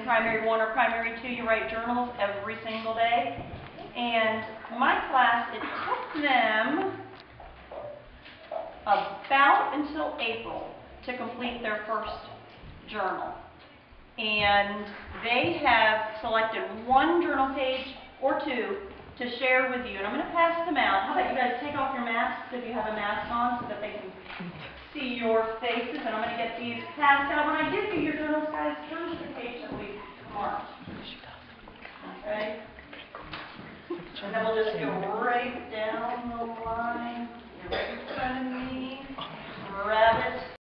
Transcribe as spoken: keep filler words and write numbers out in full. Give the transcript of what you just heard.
in primary one or primary two, you write journals every single day. And my class, it took them about until April to complete their first journal. And they have selected one journal page or two to share with you. And I'm going to pass them out. How about you guys take off your masks if you have a mask on so that they can see your faces. And I'm going to get these passed out. When I give you your journals, guys, turn to the page that we marked. Okay? And then we'll just go right down the line